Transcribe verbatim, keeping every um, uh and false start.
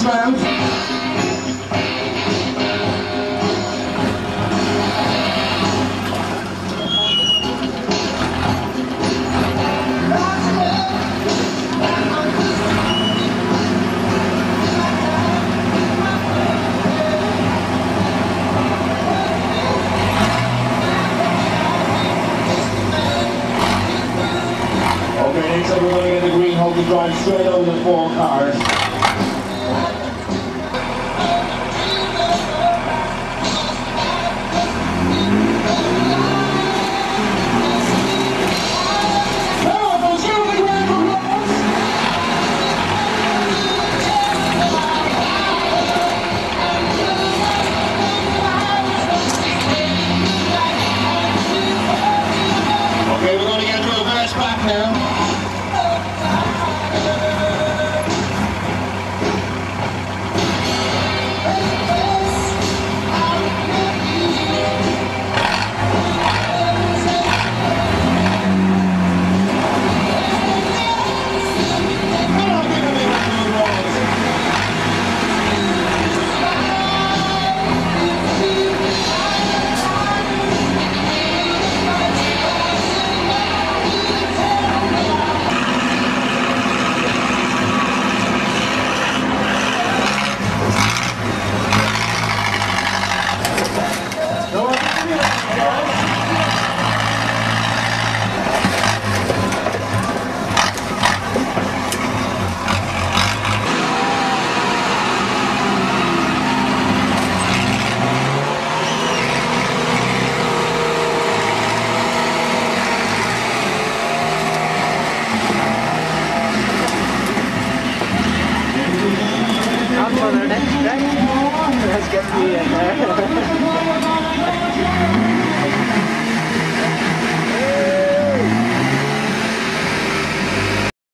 round. Okay, next up we're going to get the green hope to drive straight over the four cars. Okay, we're going to get to reverse back now. On for the next track. Let's get the uh,